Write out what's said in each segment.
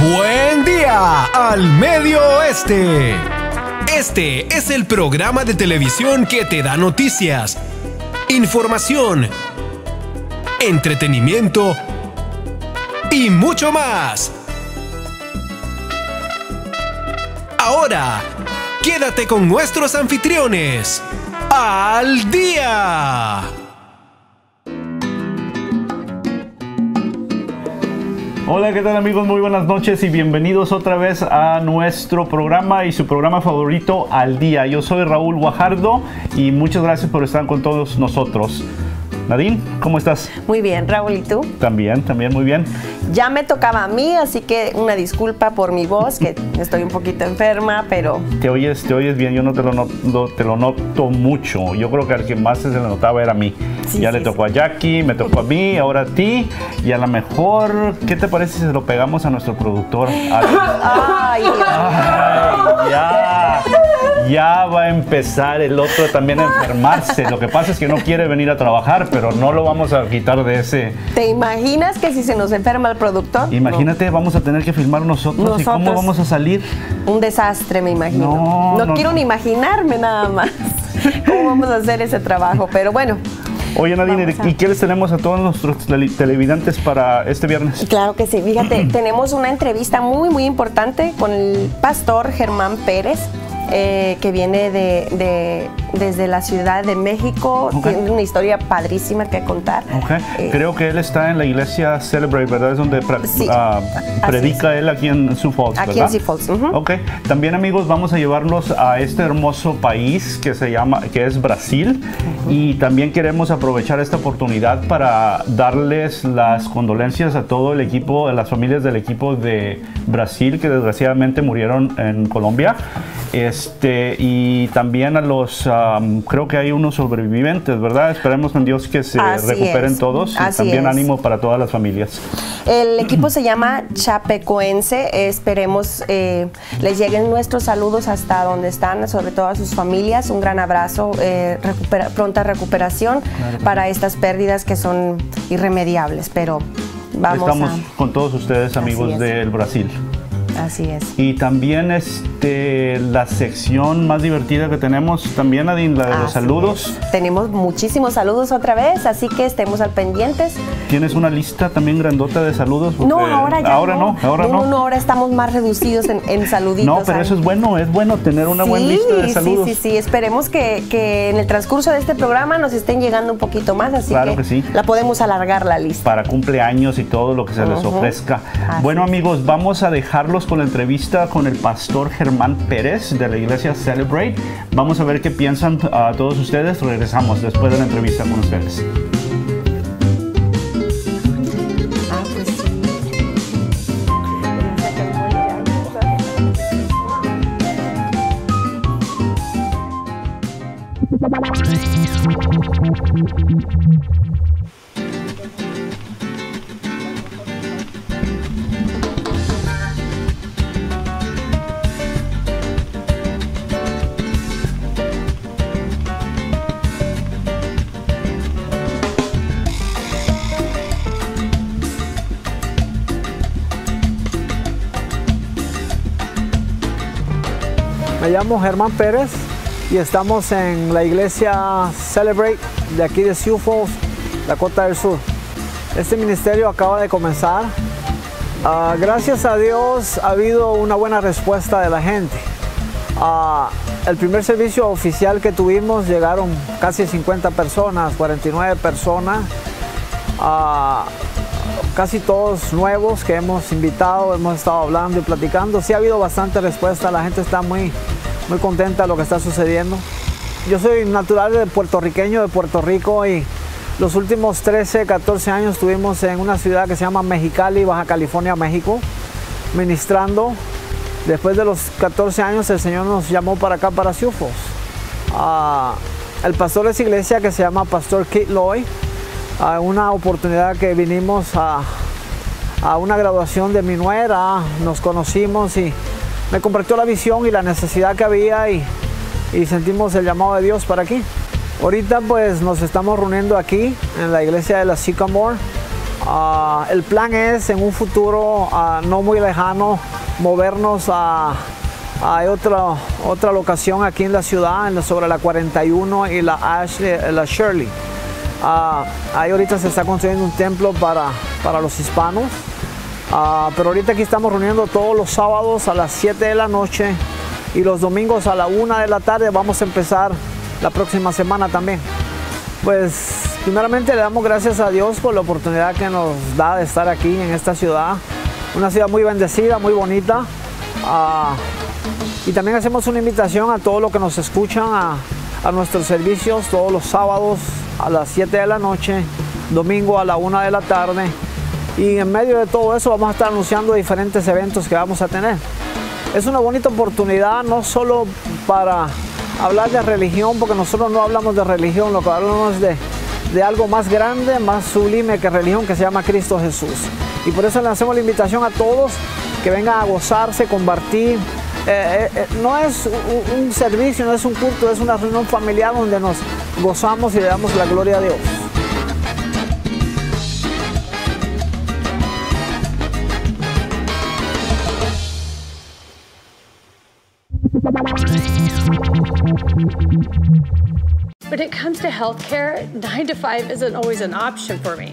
Buen día al Medio Oeste. Este es el programa de televisión que te da noticias, información, entretenimiento y mucho más. Ahora, quédate con nuestros anfitriones. ¡Al día! Hola, ¿qué tal amigos? Muy buenas noches y bienvenidos otra vez a nuestro programa y su programa favorito, Al Día. Yo soy Raúl Guajardo y muchas gracias por estar con todos nosotros. Nadine, ¿cómo estás? Muy bien, Raúl, ¿y tú? También muy bien. Ya me tocaba a mí, así que una disculpa por mi voz, que estoy un poquito enferma, pero... Te oyes bien, yo no te lo noto mucho. Yo creo que al que más se le notaba era a mí. Sí, ya sí, le tocó a Jackie, me tocó a mí, ahora a ti. Y a lo mejor, ¿qué te parece si se lo pegamos a nuestro productor? Ay, ya va a empezar el otro también a enfermarse. Lo que pasa es que no quiere venir a trabajar, pero no lo vamos a quitar de ese... ¿Te imaginas que si se nos enferma el productor? Imagínate, no. Vamos a tener que filmar nosotros. ¿Y cómo vamos a salir? Un desastre, me imagino. No quiero ni imaginarme nada más cómo vamos a hacer ese trabajo, pero bueno. Oye, Nadine, ¿y qué les tenemos a todos nuestros televidentes para este viernes? Claro que sí, fíjate, tenemos una entrevista muy importante con el pastor Germán Pérez, que viene desde la Ciudad de México. Okay. Tiene una historia padrísima que contar. Okay. Creo que él está en la iglesia Celebrate, ¿verdad? Es donde predica él aquí en Sioux Falls, ¿verdad? Aquí en Sioux Falls. Okay. También, amigos, vamos a llevarlos a este hermoso país que es Brasil. Y también queremos aprovechar esta oportunidad para darles las condolencias a todo el equipo, a las familias del equipo de Brasil que desgraciadamente murieron en Colombia. Y también a los, creo que hay unos sobrevivientes, ¿verdad? Esperemos en Dios que se recuperen todos. Y también ánimo para todas las familias. El equipo se llama Chapecoense. Esperemos les lleguen nuestros saludos hasta donde están, sobre todo a sus familias. Un gran abrazo, pronta recuperación para estas pérdidas que son irremediables, pero estamos con todos ustedes, amigos del Brasil. Así es. Y también la sección más divertida que tenemos, también, Nadine, la de los saludos. Tenemos muchísimos saludos otra vez, así que estemos al pendientes. ¿Tienes una lista también grandota de saludos? Porque no, ahora ya no. Ahora estamos más reducidos en saluditos. No, pero eso es bueno tener una buena lista de saludos. Sí, esperemos que en el transcurso de este programa nos estén llegando un poquito más, así que sí, la podemos alargar la lista. Para cumpleaños y todo lo que se les ofrezca. Bueno, amigos, vamos a dejarlos con la entrevista con el pastor Germán Pérez de la iglesia Celebrate. Vamos a ver qué piensan a todos ustedes. Regresamos después de la entrevista con ustedes. Me llamo Germán Pérez y estamos en la iglesia Celebrate de aquí de Sioux Falls, Dakota del Sur. Este ministerio acaba de comenzar. Gracias a Dios ha habido una buena respuesta de la gente. El primer servicio oficial que tuvimos llegaron casi 50 personas, 49 personas. Casi todos nuevos que hemos invitado, hemos estado hablando y platicando. Sí ha habido bastante respuesta, la gente está muy contenta de lo que está sucediendo. Yo soy natural de Puerto Rico y los últimos 13, 14 años estuvimos en una ciudad que se llama Mexicali, Baja California, México, ministrando. Después de los 14 años el Señor nos llamó para acá, para Sioux Falls. El pastor de esa iglesia que se llama Pastor Keith Lloyd, una oportunidad que vinimos a una graduación de mi nuera, nos conocimos y me compartió la visión y la necesidad que había y sentimos el llamado de Dios para aquí. Ahorita pues nos estamos reuniendo aquí en la iglesia de la Sycamore El plan es en un futuro no muy lejano movernos a otra locación aquí en la ciudad, sobre la 41 y la Shirley. Ahí ahorita se está construyendo un templo para los hispanos, pero ahorita aquí estamos reuniendo todos los sábados a las 7 de la noche y los domingos a la 1 de la tarde. Vamos a empezar la próxima semana también. Pues primeramente le damos gracias a Dios por la oportunidad que nos da de estar aquí en esta ciudad, una ciudad muy bendecida, muy bonita. Y también hacemos una invitación a todos los que nos escuchan a nuestros servicios todos los sábados a las 7 de la noche, domingo a la 1 de la tarde. Y en medio de todo eso vamos a estar anunciando diferentes eventos que vamos a tener. Es una bonita oportunidad no solo para hablar de religión, porque nosotros no hablamos de religión, lo que hablamos es de algo más grande, más sublime que religión, que se llama Cristo Jesús. Y por eso le hacemos la invitación a todos que vengan a gozarse, compartir. No es un servicio, no es un culto, es una reunión familiar donde nos gozamos y le damos la gloria a Dios. When it comes to healthcare, 9 to 5 isn't always an option for me.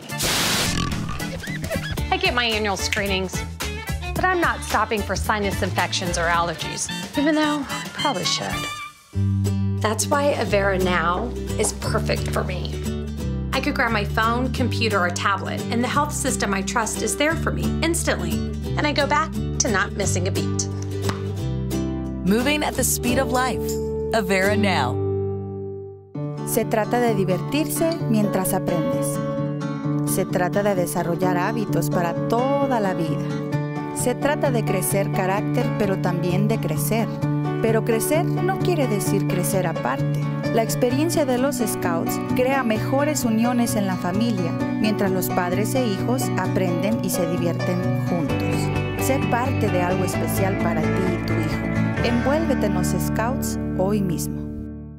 I get my annual screenings, but I'm not stopping for sinus infections or allergies, even though I probably should. That's why Avera Now is perfect for me. I could grab my phone, computer, or tablet, and the health system I trust is there for me instantly, and I go back to not missing a beat. Moving at the speed of life. Avera Now. Se trata de divertirse mientras aprendes. Se trata de desarrollar hábitos para toda la vida. Se trata de crecer carácter, pero también de crecer. Pero crecer no quiere decir crecer aparte. La experiencia de los Scouts crea mejores uniones en la familia, mientras los padres e hijos aprenden y se divierten juntos. Sé parte de algo especial para ti y tu hijo. Envuélvete en los Scouts hoy mismo.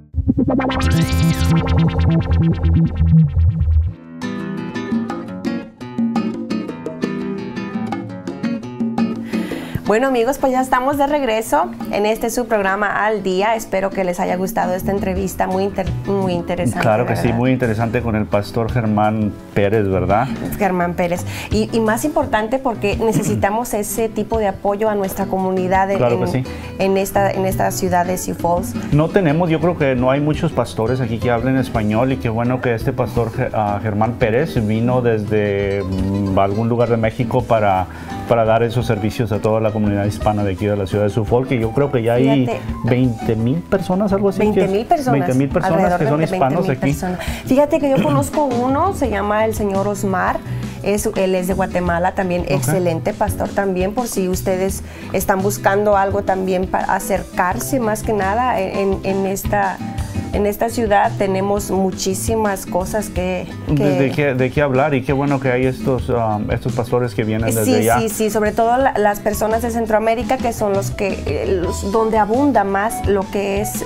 Bueno amigos, pues ya estamos de regreso en este su programa Al Día. Espero que les haya gustado esta entrevista muy interesante. Claro que sí, muy interesante con el pastor Germán Pérez, ¿verdad? Germán Pérez. Y más importante porque necesitamos ese tipo de apoyo a nuestra comunidad en esta ciudad de Sioux Falls. No tenemos, yo creo que no hay muchos pastores aquí que hablen español, y qué bueno que este pastor Germán Pérez vino desde algún lugar de México para dar esos servicios a toda la comunidad hispana de aquí de la ciudad de Sioux Falls, que yo creo que ya hay 20,000 personas, algo así. 20,000 personas. 20,000 personas que son hispanos aquí. Fíjate que yo conozco uno, se llama el señor Osmar. Él es de Guatemala, también excelente pastor también, por si ustedes están buscando algo también para acercarse más que nada en esta ciudad. Tenemos muchísimas cosas de qué hablar, y qué bueno que hay estos pastores que vienen desde allá. Sí, sobre todo las personas de Centroamérica, que son donde abunda más lo que es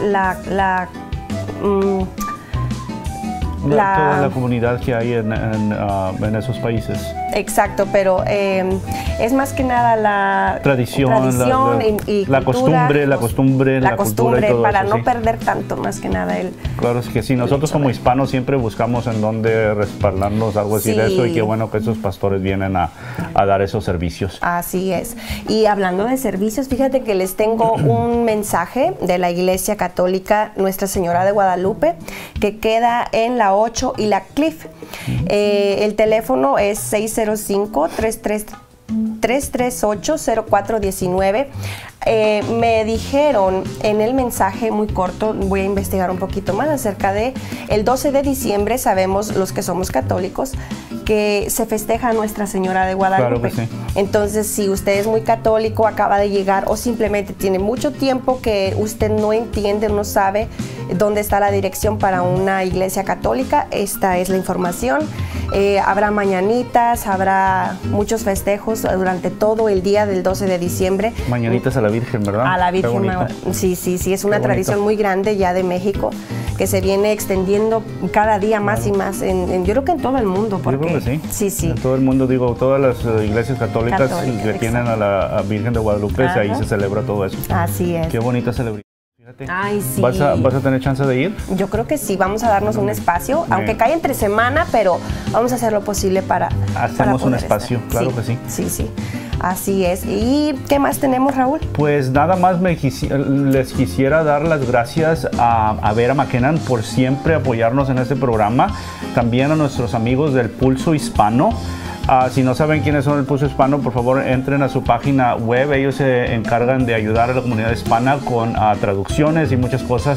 toda la comunidad que hay en esos países. Exacto, pero es más que nada la tradición y la costumbre y todo para eso, no perder tanto, más que nada Claro, es que sí, nosotros como hispanos siempre buscamos en dónde respaldarnos, algo así de eso, y qué bueno que esos pastores vienen a dar esos servicios. Así es. Y hablando de servicios, fíjate que les tengo un mensaje de la Iglesia Católica Nuestra Señora de Guadalupe, que queda en la 8 y la Cliff. El teléfono es 605-338-0419. Me dijeron en el mensaje muy corto, voy a investigar un poquito más acerca de el 12 de diciembre, sabemos los que somos católicos que se festeja a Nuestra Señora de Guadalupe. Claro que sí. Entonces, si usted es muy católico, acaba de llegar, o simplemente tiene mucho tiempo que usted no entiende, no sabe dónde está la dirección para una iglesia católica, esta es la información. Habrá mañanitas, habrá muchos festejos durante todo el día del 12 de diciembre. Mañanitas a las Virgen, ¿verdad? A la Virgen. Qué bonito. Sí, es una Qué tradición bonito. muy grande ya de México que se viene extendiendo cada día más y más. Yo creo que en todo el mundo. Porque, Yo creo que sí. Sí. En todo el mundo, digo, todas las iglesias católicas Católica, que tienen a la Virgen de Guadalupe, Ajá. ahí se celebra todo eso. Así es. Qué bonita celebración. Fíjate. Ay, sí. ¿Vas a tener chance de ir? Yo creo que sí, vamos a darnos un espacio, aunque cae entre semana, pero vamos a hacer lo posible para Hacemos un poder espacio, estar. claro que sí. Sí. Así es. ¿Y qué más tenemos, Raúl? Pues nada más les quisiera dar las gracias a Vera McKennan por siempre apoyarnos en este programa. También a nuestros amigos del Pulso Hispano. Si no saben quiénes son el Pulso Hispano, por favor entren a su página web. Ellos se encargan de ayudar a la comunidad hispana con traducciones y muchas cosas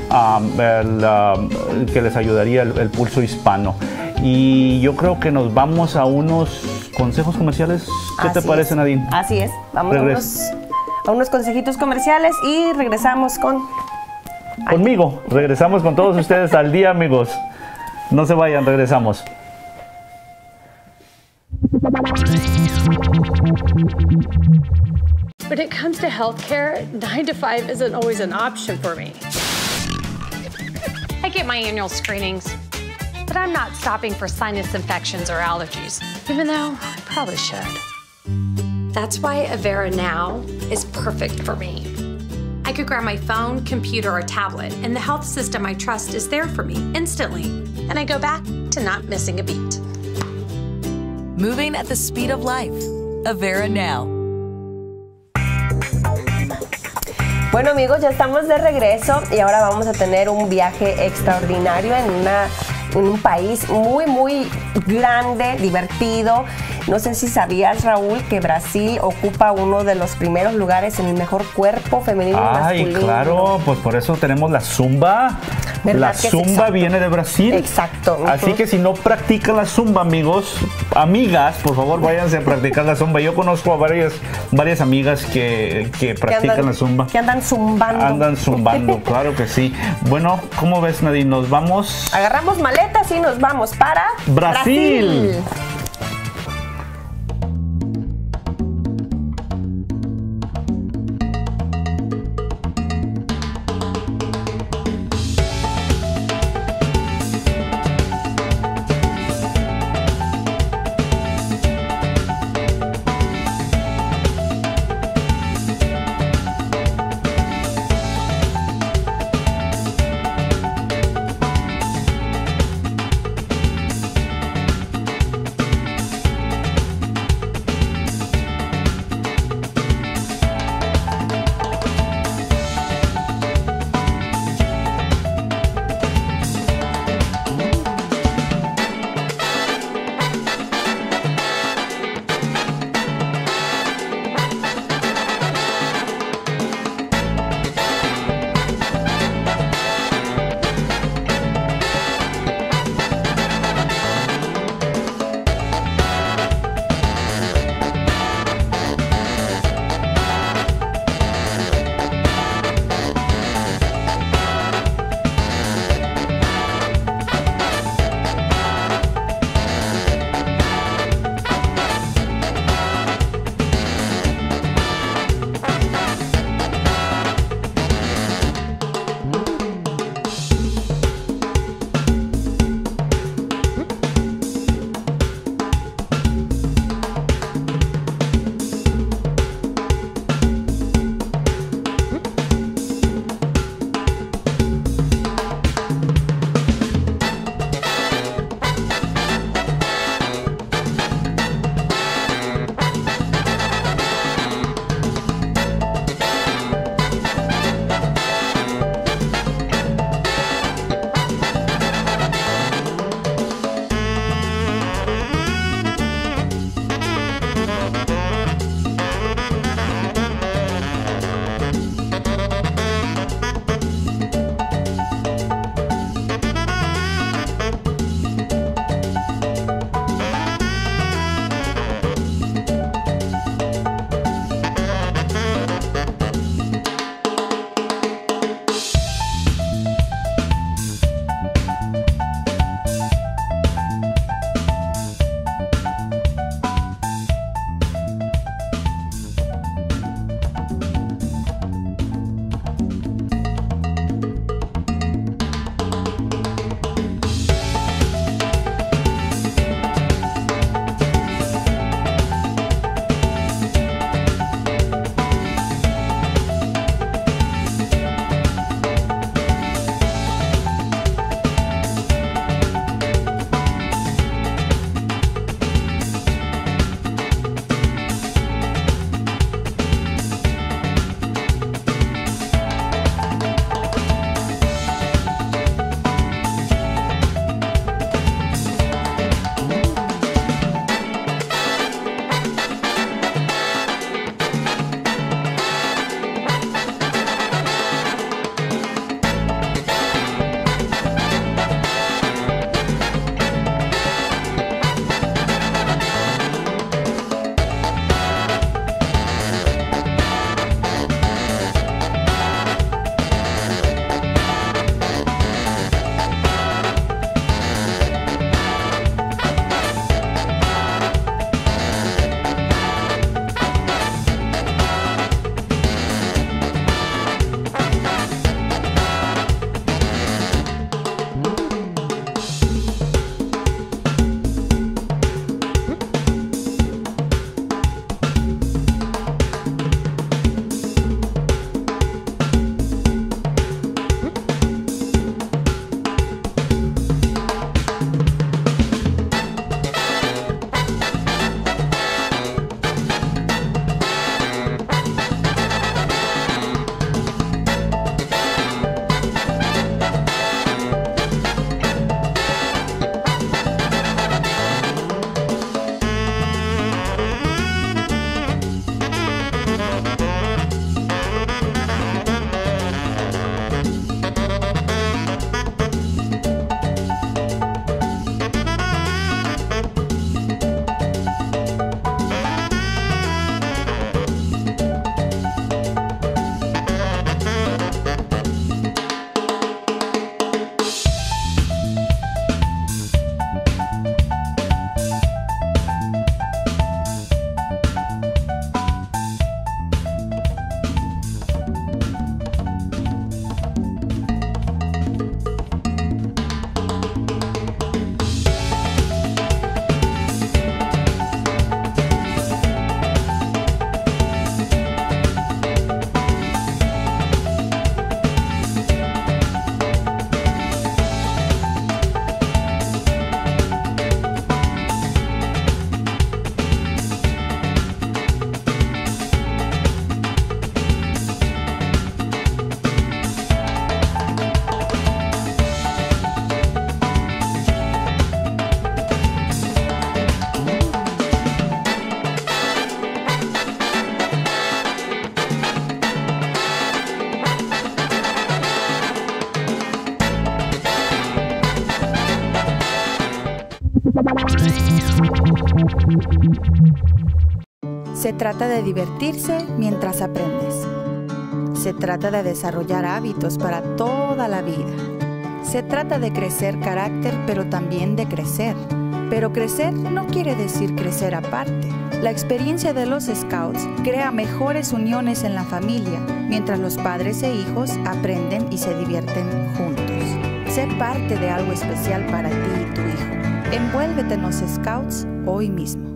que les ayudaría el Pulso Hispano. Y yo creo que nos vamos a unos consejos comerciales. ¿Qué te parece, Nadine? Así es. Vamos a unos consejitos comerciales y regresamos conmigo. Regresamos con todos ustedes al día, amigos. No se vayan, regresamos. When it comes to healthcare, 9 to 5 isn't always an option for me. I get my annual screenings, but I'm not stopping for sinus infections or allergies, even though I probably should. That's why Avera Now is perfect for me. I could grab my phone, computer, or tablet, and the health system I trust is there for me instantly, and I go back to not missing a beat. Moving at the speed of life. Avera Now. Bueno, amigos, ya estamos de regreso y ahora vamos a tener un viaje extraordinario en un país muy, muy grande, divertido. No sé si sabías, Raúl, que Brasil ocupa uno de los primeros lugares en el mejor cuerpo femenino y masculino. Ay, claro, pues por eso tenemos la Zumba. La Zumba viene de Brasil. Exacto. Así que si no practican la Zumba, amigos, amigas, por favor, váyanse a practicar la Zumba. Yo conozco a varias amigas que practican la Zumba. Que andan zumbando. Andan zumbando, claro que sí. Bueno, ¿cómo ves, Nadine? Nos vamos. Agarramos maletas y nos vamos para Brasil. Se trata de divertirse mientras aprendes. Se trata de desarrollar hábitos para toda la vida. Se trata de crecer carácter, pero también de crecer. Pero crecer no quiere decir crecer aparte. La experiencia de los Scouts crea mejores uniones en la familia, mientras los padres e hijos aprenden y se divierten juntos. Sé parte de algo especial para ti y tu hijo. Envuélvete en los Scouts hoy mismo.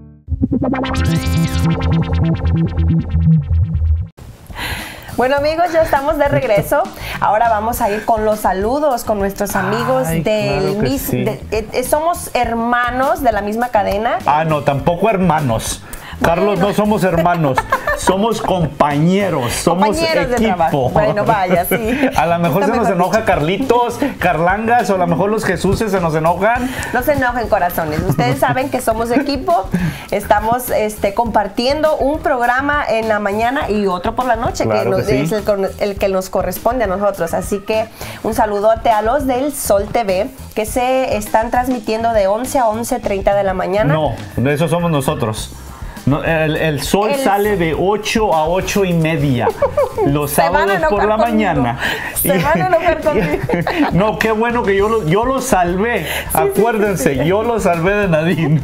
Bueno amigos, ya estamos de regreso. Ahora vamos a ir con los saludos con nuestros amigos del claro sí. Somos hermanos de la misma cadena. Ah, no, tampoco hermanos. Carlos, no somos hermanos, somos compañeros, somos equipo. Bueno, vaya, sí. A lo mejor se nos enoja Carlitos, Carlangas, o a lo mejor los Jesuses se nos enojan. No se enojen, corazones. Ustedes saben que somos equipo. Estamos compartiendo un programa en la mañana y otro por la noche, claro que es el que nos corresponde a nosotros. Así que un saludote a los del Sol TV, que se están transmitiendo de 11 a 11:30 de la mañana. No, esos somos nosotros. No, el sol sale de 8 a 8:30 los sábados por la mañana. Se van a enojar conmigo. No, qué bueno que yo lo salvé. Sí, acuérdense, sí. Yo lo salvé de Nadine.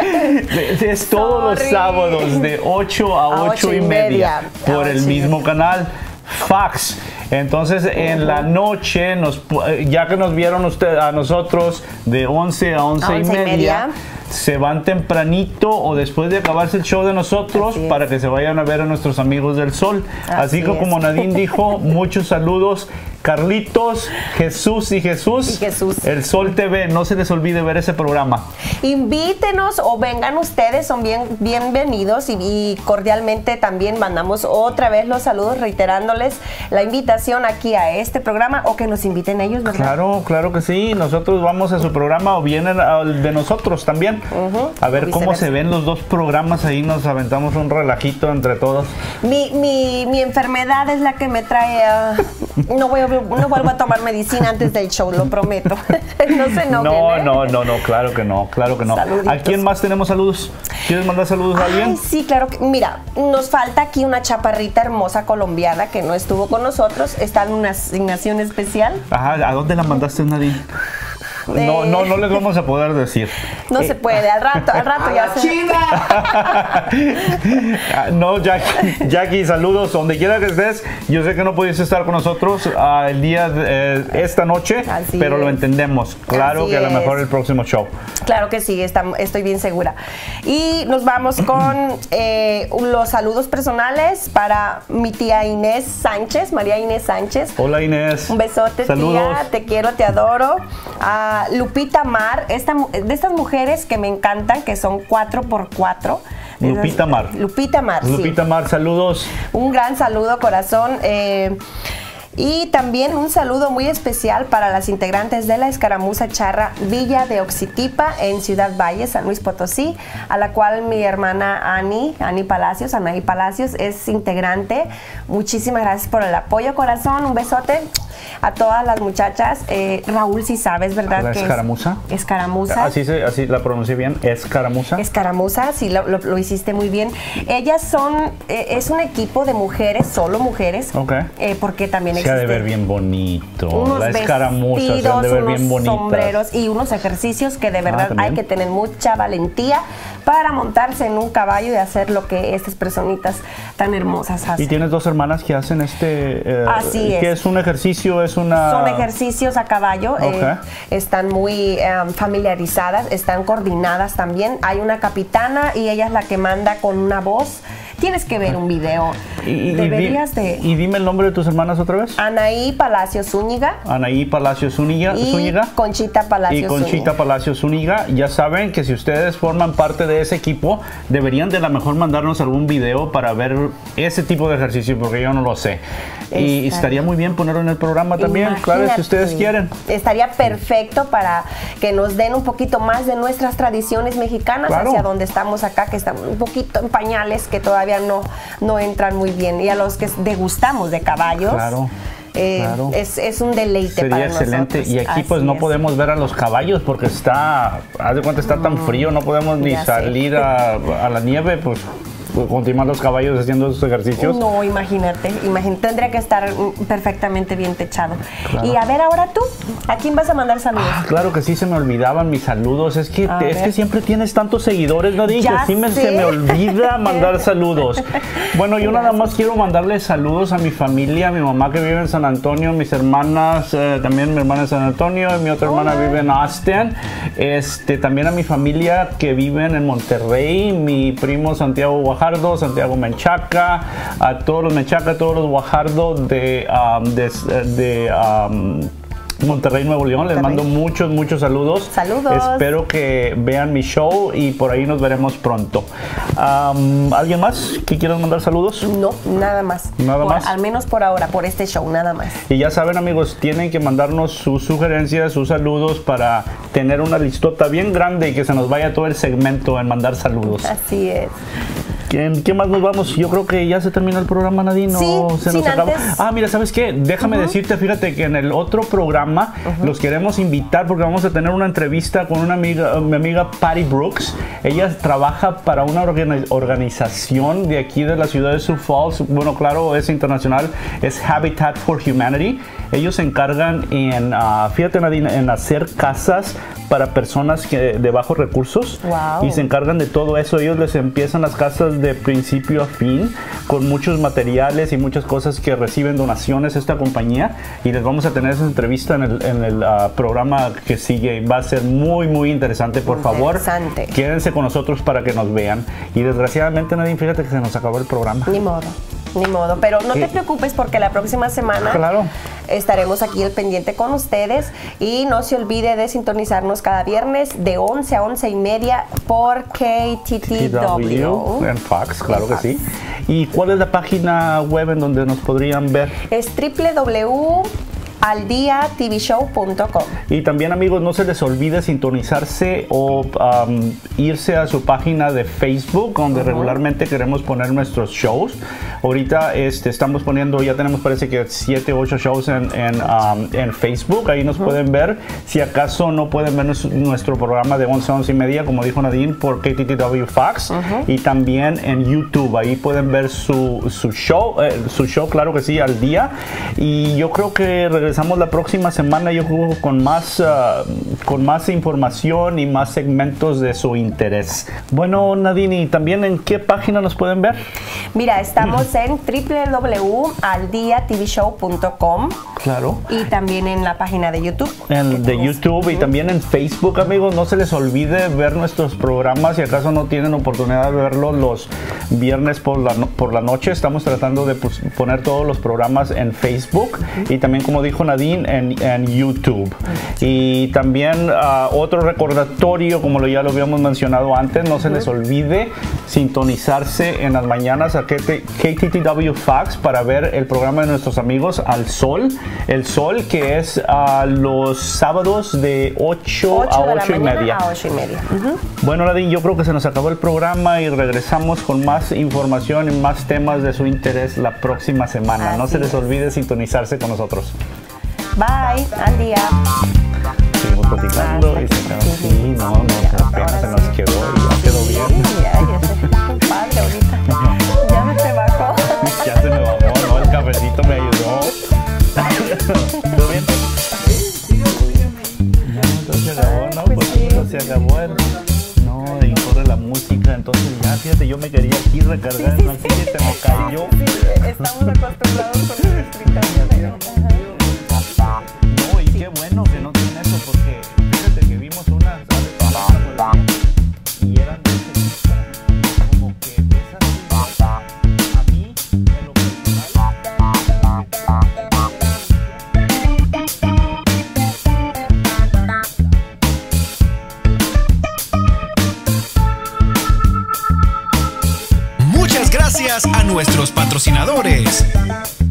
Es todos los sábados de 8 a 8:30 por el mismo canal Fox. Entonces en la noche, ya que nos vieron a nosotros de 11 a 11:30, se van tempranito o después de acabarse el show de nosotros para que se vayan a ver a nuestros amigos del Sol. Así que como Nadine dijo, muchos saludos. Carlitos, Jesús y Jesús. El Sol TV, no se les olvide ver ese programa. Invítenos o vengan ustedes, son bienvenidos y cordialmente también mandamos otra vez los saludos reiterándoles la invitación aquí a este programa o que nos inviten ellos, ¿verdad? Claro que sí, nosotros vamos a su programa o vienen al de nosotros también. A ver cómo se ven los dos programas, ahí nos aventamos un relajito entre todos. Mi enfermedad es la que me trae no vuelvo a tomar medicina antes del show, lo prometo. No se enojen. No, claro que no. Saluditos. ¿A quién más tenemos saludos? ¿Quieres mandar saludos a alguien? Sí, claro que, mira, nos falta aquí una chaparrita hermosa colombiana que no estuvo con nosotros, está en una asignación especial. Ajá, ¿a dónde la mandaste, Nadine? No les vamos a poder decir. No se puede, al rato ya se... ¡China! No, Jackie, saludos donde quiera que estés. Yo sé que no pudiste estar con nosotros el día de esta noche, pero lo entendemos. Claro que a lo mejor el próximo show. Claro que sí, estoy bien segura. Y nos vamos con los saludos personales para mi tía Inés Sánchez, María Inés Sánchez. Hola Inés. Un besote, saludos. Tía, te quiero, te adoro. Lupita Mar, de estas mujeres que me encantan, que son 4x4. Lupita Mar. Lupita Mar, saludos. Un gran saludo, corazón. Y también un saludo muy especial para las integrantes de la Escaramuza Charra Villa de Oxitipa en Ciudad Valle, San Luis Potosí, a la cual mi hermana Anaí Palacios es integrante. Muchísimas gracias por el apoyo, corazón. Un besote a todas las muchachas. Raúl, si sabes, ¿verdad? ¿La Escaramuza? Escaramuza. Así la pronuncié bien, Escaramuza. Escaramuza, sí, lo hiciste muy bien. Ellas es un equipo de mujeres, solo mujeres, porque también se ha de ver bien bonito. La Escaramuza se ha de ver bien bonita. Sombreros y unos ejercicios que de verdad hay que tener mucha valentía para montarse en un caballo y hacer lo que estas personitas tan hermosas hacen. ¿Y tienes dos hermanas que hacen así es. ¿Qué es un ejercicio? Son ejercicios a caballo. Están muy familiarizadas, están coordinadas también. Hay una capitana y ella es la que manda con una voz. Tienes que ver un video. Y dime el nombre de tus hermanas otra vez. Anaí Palacios Zúñiga. Anaí Palacios Zúñiga. Y Conchita Palacios Zúñiga. Ya saben que si ustedes forman parte de ese equipo, deberían de la mejor mandarnos algún video para ver ese tipo de ejercicio, porque yo no lo sé. Y estaría muy bien ponerlo en el programa también. Imagínate, claro, si ustedes quieren. Estaría perfecto para que nos den un poquito más de nuestras tradiciones mexicanas hacia donde estamos acá, que estamos un poquito en pañales, que todavía no entran muy bien. Y a los que degustamos de caballos, Claro. Es un deleite Sería para excelente. nosotros. Y aquí pues Así no es. podemos ver a los caballos porque haz de cuenta, está tan frío, no podemos ni Ya sé. salir a la nieve, pues continuar los caballos haciendo esos ejercicios. No, imagínate, tendría que estar perfectamente bien techado. Claro. Y a ver, ahora tú, ¿a quién vas a mandar saludos? Claro que sí, se me olvidaban mis saludos. Es que siempre tienes tantos seguidores, Nadine, que Ya sí se sé. me olvida mandar saludos. Bueno, yo nada más quiero mandarles saludos a mi familia, a mi mamá que vive en San Antonio, mis hermanas, también mi hermana en San Antonio, y mi otra hermana vive en Austin. También a mi familia que viven en Monterrey, mi primo Santiago Guajardo, Santiago Menchaca, a todos los Menchaca, a todos los Guajardo de Monterrey, Nuevo León. Les mando muchos saludos. Saludos. Espero que vean mi show y por ahí nos veremos pronto. ¿Alguien más que quieran mandar saludos? No, nada más. Nada más. Al menos por ahora, por este show, nada más. Y ya saben, amigos, tienen que mandarnos sus sugerencias, sus saludos para tener una listota bien grande y que se nos vaya todo el segmento en mandar saludos. Así es. ¿En qué más nos vamos? Yo creo que ya se terminó el programa, Nadine. Sí, se nos sin acabó. antes. Mira, ¿sabes qué? Déjame decirte, fíjate que en el otro programa los queremos invitar porque vamos a tener una entrevista con una amiga, mi amiga Patty Brooks. Ella trabaja para una organización de aquí de la ciudad de Sioux Falls. Bueno, claro, es internacional. Es Habitat for Humanity. Ellos se encargan fíjate, Nadine, en hacer casas para personas de bajos recursos. Wow. Y se encargan de todo eso. Ellos les empiezan las casas de principio a fin con muchos materiales y muchas cosas que reciben donaciones esta compañía, y les vamos a tener esa entrevista en el programa que sigue. Va a ser muy interesante. Por favor, quédense con nosotros para que nos vean. Y desgraciadamente, Nadine, fíjate que se nos acabó el programa. Ni modo, pero no te preocupes porque la próxima semana estaremos aquí al pendiente con ustedes, y no se olvide de sintonizarnos cada viernes de 11 a 11:30 por KTTW. En Fox, claro que sí. ¿Y cuál es la página web en donde nos podrían ver? Es www.aldiatvshow.com. Y también, amigos, no se les olvide sintonizarse o irse a su página de Facebook, donde regularmente queremos poner nuestros shows. Ahorita estamos poniendo, ya tenemos parece que 7 o 8 shows en Facebook. Ahí nos pueden ver. Si acaso no pueden ver nuestro programa de 11 a 11:30, como dijo Nadine, por KTTW Fox. Y también en YouTube. Ahí pueden ver su show, claro que sí, al día. Y yo creo que regresamos la próxima semana, yo creo, con más información y más segmentos de su interés. Bueno, Nadine, ¿y también en qué página nos pueden ver? Mira, estamos en www.aldiatvshow.com. Claro. Y también en la página de YouTube. YouTube y también en Facebook, amigos. No se les olvide ver nuestros programas. Si acaso no tienen oportunidad de verlos los viernes por la noche, estamos tratando de poner todos los programas en Facebook y también, como dijo Nadine, en YouTube. Y también otro recordatorio, como ya lo habíamos mencionado antes, no se les olvide sintonizarse en las mañanas a KTTW Fox para ver el programa de nuestros amigos Al Sol. El Sol, que es los sábados de 8 a 8:30. Bueno, Nadine, yo creo que se nos acabó el programa y regresamos con más información y más temas de su interés la próxima semana. No se les olvide sintonizarse con nosotros. Bye, al día. Seguimos platicando y apenas se nos quedó y ya quedó bien. Padre, ahorita. Ya se te bajó. Ya se me bajó, ¿no? El cafecito me ayudó. ¿Todo bien? Entonces se acabó, ¿no? Pues se acabó y corre la música. Entonces ya, fíjate, yo me quería aquí recargar, no sé si se me cayó. Estamos acostumbrados con el escritorio de... No, y qué bueno que no tiene eso, porque fíjate que vimos unas y eran de ese tipo, como que esas a mí, en lo personal. Muchas gracias a nuestros patrocinadores.